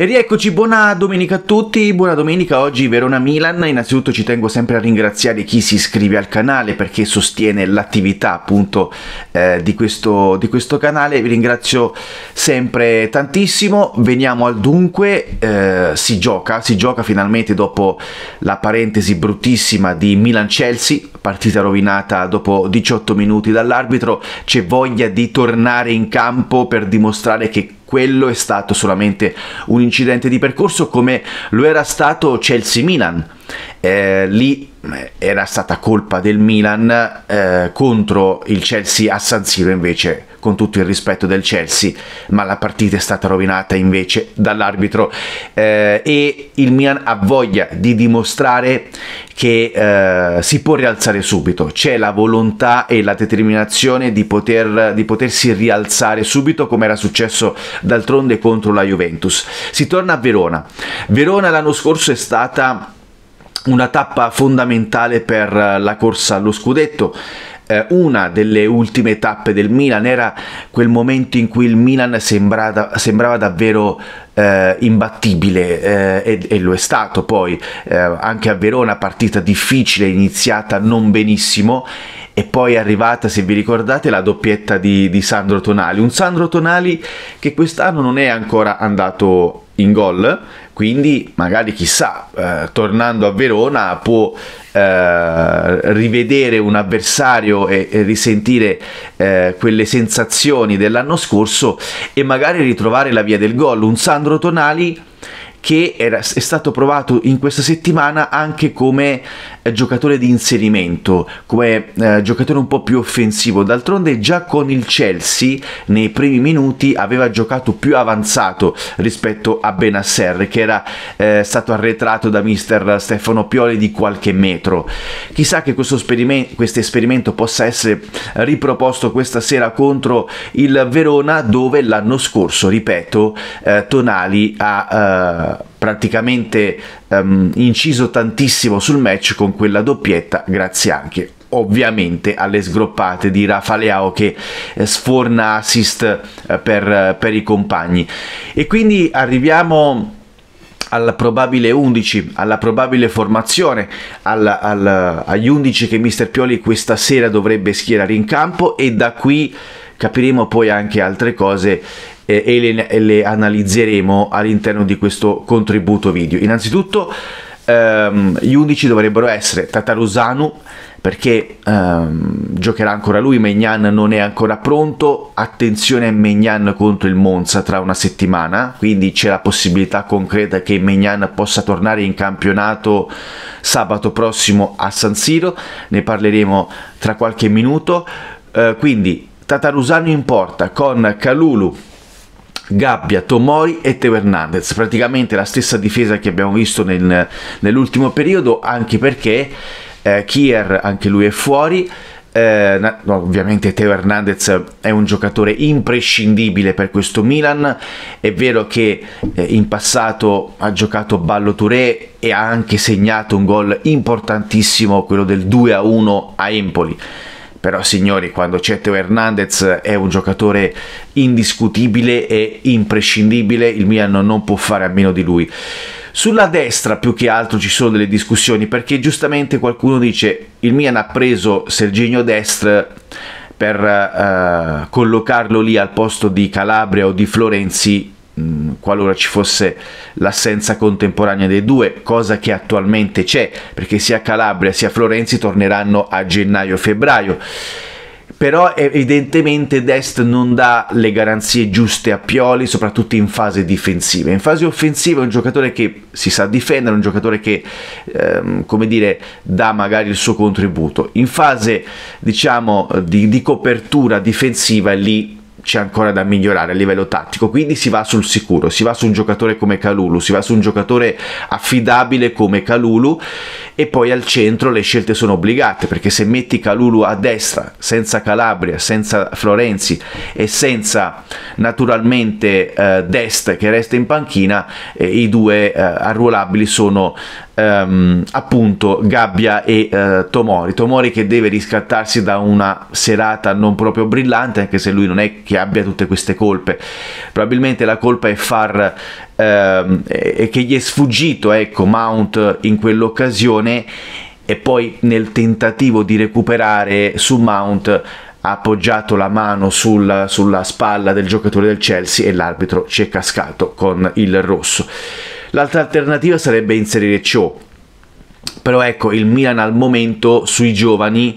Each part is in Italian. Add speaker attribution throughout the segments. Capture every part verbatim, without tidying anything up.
Speaker 1: E rieccoci, buona domenica a tutti, buona domenica. Oggi Verona-Milan. Innanzitutto ci tengo sempre a ringraziare chi si iscrive al canale perché sostiene l'attività appunto eh, di, questo, di questo canale. Vi ringrazio sempre tantissimo. Veniamo al dunque, eh, si gioca, si gioca finalmente dopo la parentesi bruttissima di Milan-Chelsea, partita rovinata dopo diciotto minuti dall'arbitro. C'è voglia di tornare in campo per dimostrare che quello è stato solamente un incidente di percorso, come lo era stato Chelsea-Milan. Eh, lì era stata colpa del Milan eh, contro il Chelsea a San Siro, invece, con tutto il rispetto del Chelsea, ma la partita è stata rovinata invece dall'arbitro eh, e il Milan ha voglia di dimostrare che eh, si può rialzare subito. C'è la volontà e la determinazione di, poter, di potersi rialzare subito, come era successo d'altronde contro la Juventus. Si torna a Verona. Verona l'anno scorso è stata una tappa fondamentale per la corsa allo scudetto. Eh, una delle ultime tappe del Milan era quel momento in cui il Milan sembrava, sembrava davvero eh, imbattibile eh, e, e lo è stato poi eh, anche a Verona, partita difficile, iniziata non benissimo, e poi è arrivata, se vi ricordate, la doppietta di, di Sandro Tonali, un Sandro Tonali che quest'anno non è ancora andato in gol, quindi magari chissà, eh, tornando a Verona può eh, rivedere un avversario e, e risentire eh, quelle sensazioni dell'anno scorso e magari ritrovare la via del gol. Un Sandro Tonali che era, è stato provato in questa settimana anche come eh, giocatore di inserimento, come eh, giocatore un po' più offensivo. D'altronde già con il Chelsea nei primi minuti aveva giocato più avanzato rispetto a Benasser, che era eh, stato arretrato da mister Stefano Pioli di qualche metro. Chissà che questo esperimento, questo esperimento possa essere riproposto questa sera contro il Verona, dove l'anno scorso, ripeto, eh, Tonali ha eh, praticamente um, inciso tantissimo sul match con quella doppietta, grazie anche ovviamente alle sgroppate di Rafa Leao che eh, sforna assist eh, per, per i compagni. E quindi arriviamo alla probabile undici, alla probabile formazione, alla, alla, agli undici che mister Pioli questa sera dovrebbe schierare in campo, e da qui capiremo poi anche altre cose e le, e le analizzeremo all'interno di questo contributo video. Innanzitutto ehm, gli undici dovrebbero essere Tatarusanu, perché ehm, giocherà ancora lui. Maignan non è ancora pronto. Attenzione a Maignan contro il Monza tra una settimana, quindi c'è la possibilità concreta che Maignan possa tornare in campionato sabato prossimo a San Siro. Ne parleremo tra qualche minuto. Eh, quindi Tatarusanu in porta con Kalulu, Gabbia, Tomori e Teo Hernandez, praticamente la stessa difesa che abbiamo visto nel, nell'ultimo periodo, anche perché eh, Kier anche lui è fuori. Eh, no, ovviamente Teo Hernandez è un giocatore imprescindibile per questo Milan. È vero che eh, in passato ha giocato Ballo Touré e ha anche segnato un gol importantissimo, quello del due a uno a Empoli. Però signori, quando c'è Teo Hernandez è un giocatore indiscutibile e imprescindibile, il Milan non può fare a meno di lui. Sulla destra più che altro ci sono delle discussioni, perché giustamente qualcuno dice il Milan ha preso Serginho Dest per uh, collocarlo lì al posto di Calabria o di Florenzi, qualora ci fosse l'assenza contemporanea dei due, cosa che attualmente c'è, perché sia Calabria sia Florenzi torneranno a gennaio-febbraio. Però evidentemente Dest non dà le garanzie giuste a Pioli, soprattutto in fase difensiva. In fase offensiva è un giocatore che si sa difendere, un giocatore che ehm, come dire, dà magari il suo contributo. In fase, diciamo, di, di copertura difensiva, lì c'è ancora da migliorare a livello tattico, quindi si va sul sicuro, si va su un giocatore come Kalulu, si va su un giocatore affidabile come Kalulu, e poi al centro le scelte sono obbligate, perché se metti Kalulu a destra senza Calabria, senza Florenzi e senza naturalmente eh, Dest che resta in panchina, eh, i due eh, arruolabili sono ehm, appunto Gabbia e eh, Tomori. Tomori che deve riscattarsi da una serata non proprio brillante, anche se lui non è che abbia tutte queste colpe, probabilmente la colpa è far ehm, è che gli è sfuggito, ecco, Mount in quell'occasione, e poi nel tentativo di recuperare su Mount ha appoggiato la mano sul, sulla spalla del giocatore del Chelsea e l'arbitro ci è cascato con il rosso. L'altra alternativa sarebbe inserire Cho, però ecco, il Milan al momento sui giovani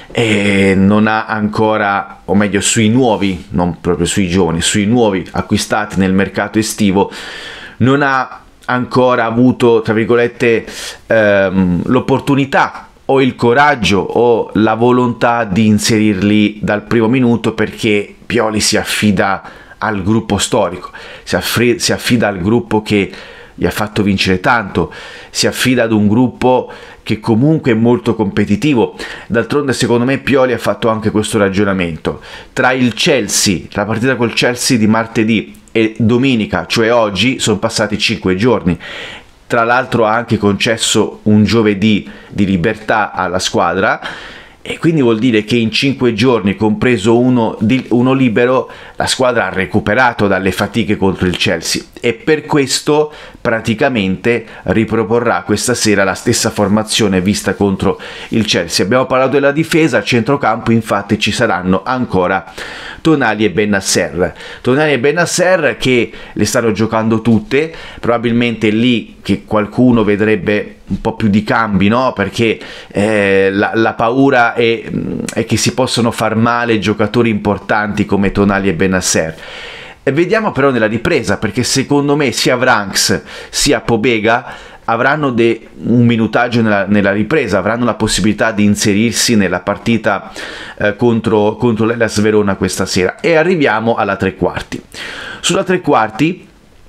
Speaker 1: eh, non ha ancora, o meglio sui nuovi, non proprio sui giovani, sui nuovi acquistati nel mercato estivo, non ha ancora avuto, tra virgolette, ehm, l'opportunità o il coraggio o la volontà di inserirli dal primo minuto, perché Pioli si affida al gruppo storico, si, affri- si affida al gruppo che gli ha fatto vincere tanto, si affida ad un gruppo che comunque è molto competitivo. D'altronde secondo me Pioli ha fatto anche questo ragionamento: tra il Chelsea, la partita col Chelsea di martedì e domenica, cioè oggi, sono passati cinque giorni. Tra l'altro ha anche concesso un giovedì di libertà alla squadra, e quindi vuol dire che in cinque giorni, compreso uno, di, uno libero, la squadra ha recuperato dalle fatiche contro il Chelsea, e per questo praticamente riproporrà questa sera la stessa formazione vista contro il Chelsea. Abbiamo parlato della difesa, al centrocampo infatti ci saranno ancora Tonali e Bennacer. Tonali e Bennacer che le stanno giocando tutte, probabilmente lì che qualcuno vedrebbe un po' più di cambi, no? Perché eh, la, la paura è, è che si possono far male giocatori importanti come Tonali e Bennacer. E vediamo però nella ripresa, perché secondo me sia Vranks sia Pobega avranno de, un minutaggio nella, nella ripresa, avranno la possibilità di inserirsi nella partita eh, contro, contro l'Hellas Verona questa sera. E arriviamo alla tre quarti. Sulla tre quarti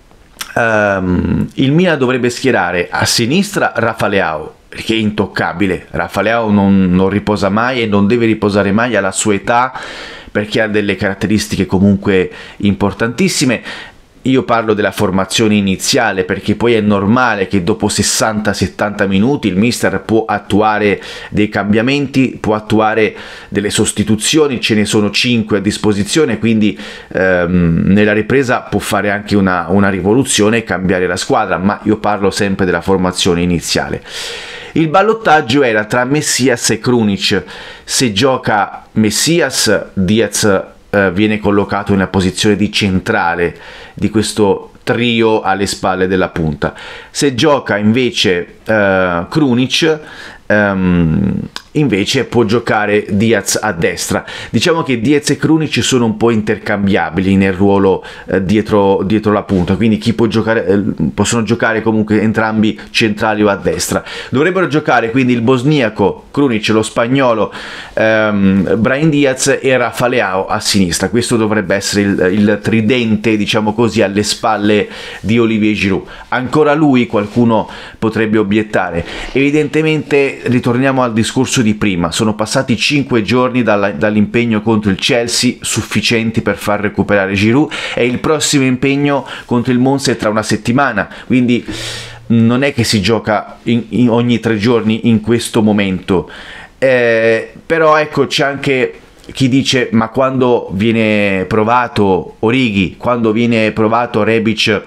Speaker 1: um, il Milan dovrebbe schierare a sinistra Rafa Leao, che è intoccabile. Rafa Leao non, non riposa mai e non deve riposare mai alla sua età, perché ha delle caratteristiche comunque importantissime. Io parlo della formazione iniziale, perché poi è normale che dopo sessanta settanta minuti il mister può attuare dei cambiamenti, può attuare delle sostituzioni, ce ne sono cinque a disposizione, quindi ehm, nella ripresa può fare anche una, una rivoluzione e cambiare la squadra, ma io parlo sempre della formazione iniziale. Il ballottaggio era tra Messias e Krunic. Se gioca Messias, Diaz eh, viene collocato nella posizione di centrale di questo trio alle spalle della punta. Se gioca invece eh, Krunic, ehm, invece può giocare Diaz a destra. Diciamo che Diaz e Krunic sono un po' intercambiabili nel ruolo eh, dietro, dietro la punta, quindi chi può giocare, eh, possono giocare comunque entrambi centrali o a destra. Dovrebbero giocare quindi il bosniaco Krunic, lo spagnolo ehm, Brahim Diaz e Rafa Leao a sinistra. Questo dovrebbe essere il, il tridente, diciamo così, alle spalle di Olivier Giroud. Ancora lui, qualcuno potrebbe obiettare. Evidentemente ritorniamo al discorso di prima, sono passati cinque giorni dalla, dall'impegno contro il Chelsea, sufficienti per far recuperare Giroud, e il prossimo impegno contro il Monza è tra una settimana, quindi non è che si gioca in, in ogni tre giorni in questo momento. Eh, però ecco, c'è anche chi dice: ma quando viene provato Origi, quando viene provato Rebic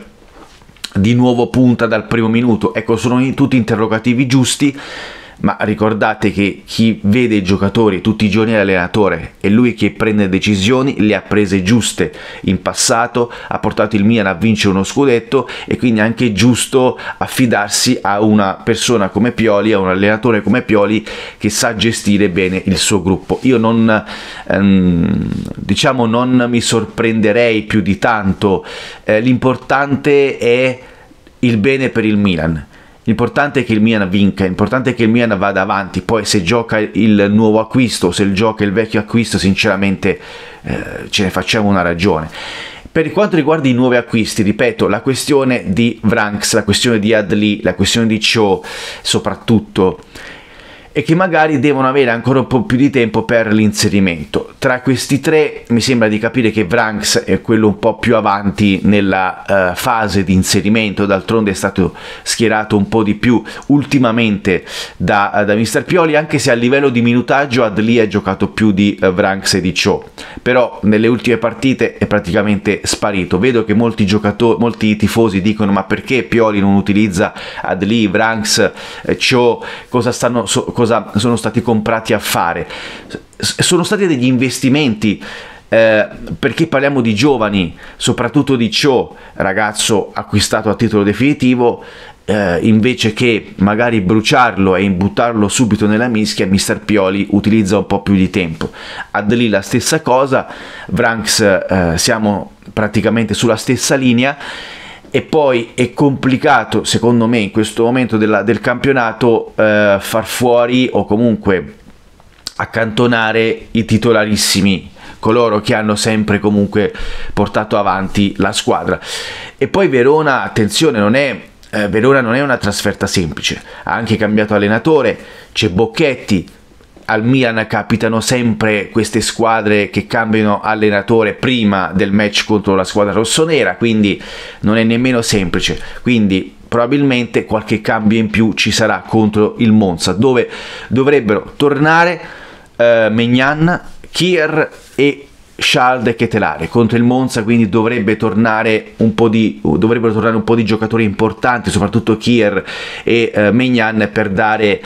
Speaker 1: di nuovo punta dal primo minuto? Ecco, sono tutti interrogativi giusti, ma ricordate che chi vede i giocatori tutti i giorni è l'allenatore, è lui che prende decisioni, le ha prese giuste in passato, ha portato il Milan a vincere uno scudetto, e quindi è anche giusto affidarsi a una persona come Pioli, a un allenatore come Pioli che sa gestire bene il suo gruppo. Io non ehm, diciamo non mi sorprenderei più di tanto, eh, l'importante è il bene per il Milan. L'importante è che il Milan vinca, l'importante è che il Milan vada avanti. Poi se gioca il nuovo acquisto, se gioca il vecchio acquisto, sinceramente eh, ce ne facciamo una ragione. Per quanto riguarda i nuovi acquisti, ripeto, la questione di Vranks, la questione di Adli, la questione di Cho soprattutto, e che magari devono avere ancora un po' più di tempo per l'inserimento. Tra questi tre mi sembra di capire che Vranckx è quello un po' più avanti nella uh, fase di inserimento, d'altronde è stato schierato un po' di più ultimamente da, da mister Pioli, anche se a livello di minutaggio Adli ha giocato più di uh, Vranckx e di Cho, però nelle ultime partite è praticamente sparito. Vedo che molti giocatori, molti tifosi dicono: ma perché Pioli non utilizza Adli, Vranckx, eh, Cho, cosa stanno so, cosa sono stati comprati a fare? Sono stati degli investimenti, eh, perché parliamo di giovani, soprattutto di Cho, ragazzo acquistato a titolo definitivo, eh, invece che magari bruciarlo e imbuttarlo subito nella mischia, mister Pioli utilizza un po' più di tempo. Adli la stessa cosa, Vranckx eh, siamo praticamente sulla stessa linea. E poi è complicato, secondo me, in questo momento della, del campionato eh, far fuori o comunque accantonare i titolarissimi, coloro che hanno sempre comunque portato avanti la squadra. E poi Verona, attenzione, non è, eh, Verona non è una trasferta semplice, ha anche cambiato allenatore, c'è Bocchetti. Al Milan capitano sempre queste squadre che cambiano allenatore prima del match contro la squadra rossonera, quindi non è nemmeno semplice. Quindi probabilmente qualche cambio in più ci sarà contro il Monza, dove dovrebbero tornare eh, Maignan, Kier e Schaal Ketelaere. Contro il Monza quindi dovrebbe tornare un po' di, dovrebbero tornare un po' di giocatori importanti, soprattutto Kier e eh, Maignan, per dare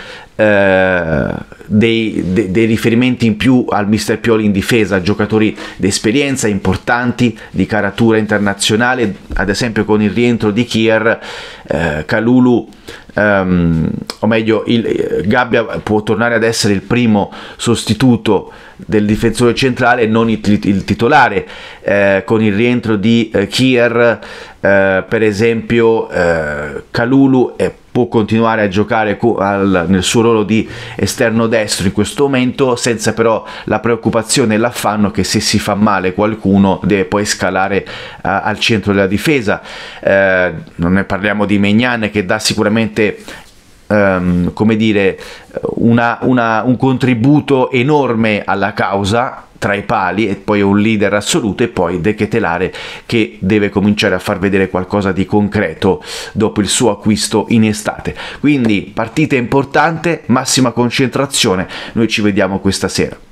Speaker 1: eh, dei, de, dei riferimenti in più al mister Pioli in difesa, giocatori di esperienza importanti, di caratura internazionale. Ad esempio con il rientro di Kier, eh, Kalulu Um, o meglio il, Gabbia può tornare ad essere il primo sostituto del difensore centrale e non il, il titolare. Eh, con il rientro di eh, Kier, eh, per esempio, eh, Kalulu eh, può continuare a giocare al, nel suo ruolo di esterno destro in questo momento, senza però la preoccupazione e l'affanno che se si fa male qualcuno deve poi scalare uh, al centro della difesa. Eh, non ne parliamo di Maignan, che dà sicuramente Um, come dire, una, una, un contributo enorme alla causa tra i pali, e poi è un leader assoluto. E poi De Ketelaere, che deve cominciare a far vedere qualcosa di concreto dopo il suo acquisto in estate. Quindi partita importante, massima concentrazione, noi ci vediamo questa sera.